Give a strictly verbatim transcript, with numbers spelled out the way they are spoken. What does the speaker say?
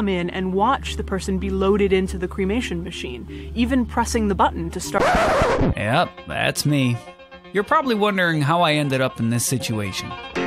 come in and watch the person be loaded into the cremation machine, even pressing the button to start. Yep, that's me. You're probably wondering how I ended up in this situation.